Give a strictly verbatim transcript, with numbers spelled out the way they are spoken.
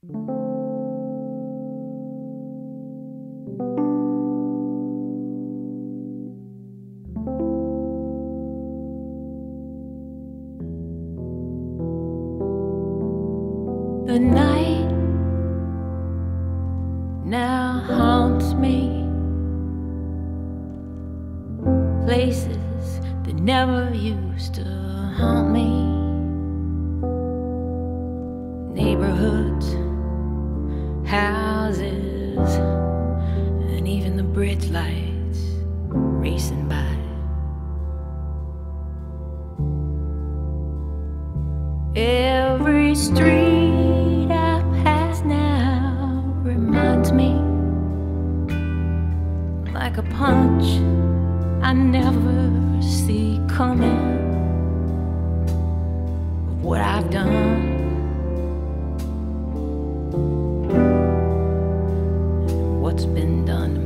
The night now haunts me, places that never used to haunt me, neighborhoods, houses, and even the bridge lights racing by. Every street I pass now reminds me, like a punch I never see coming, of what I've done, what's been done to me.